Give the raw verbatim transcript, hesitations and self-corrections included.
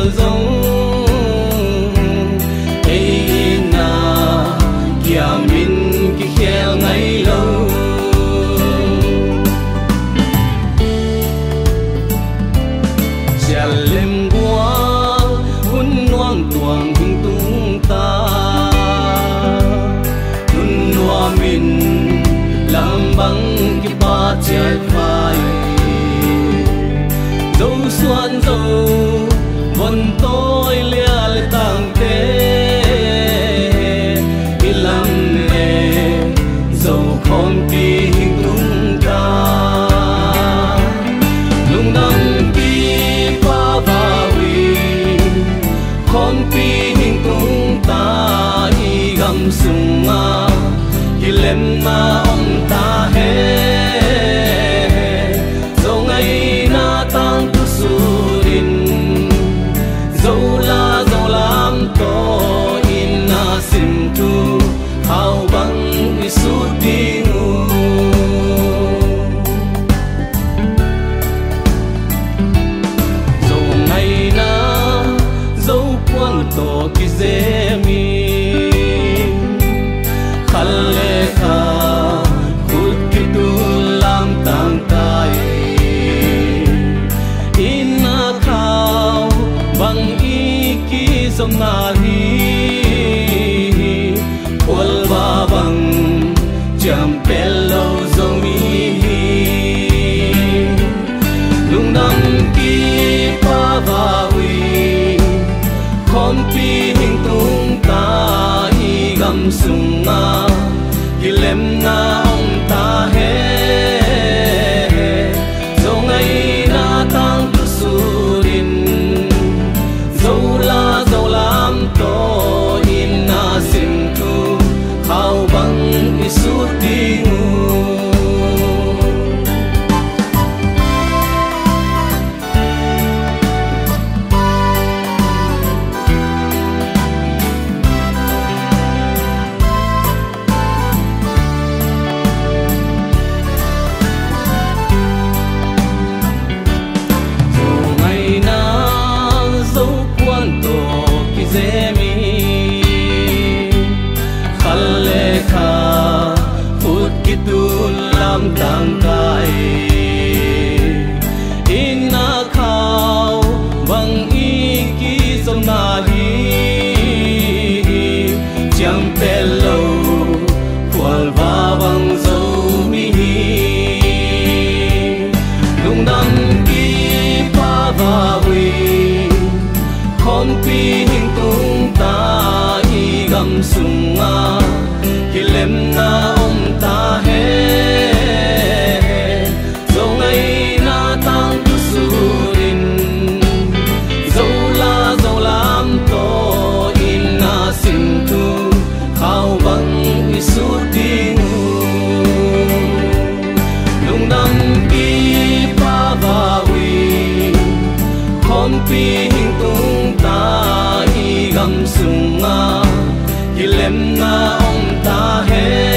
dấu ấy na kia min kia khéo ngày lâu cha lem qua hun noang tuang hing tung ta nun noa min lam băng kia ba chết phai dấu xuân dấu vần tôi lia tang te ilam ne dấu không pi hình tung ta lung nam pi pa va vi không pi hình tung ta i gam sunga hilem na om ta he to kizemi khalle kha khud kidulam tang tai inna khao bang iki somnali pol ba bang jam pelo zomi lungnam ki pa va con pi hình tung ta i gam sunga hilem na ông ta he dấu ngày na tang tu surin dấu la dấu lam to in na sim tu khao bang isu tingu tang kai inna khao bang iki somnali chang pelo kwal va bang zo mi lung dam ki pa va wi khom pi hình tung ta i gam sunga hilem na om ta he pi hình tung ta i gam sunga hilem na om ta he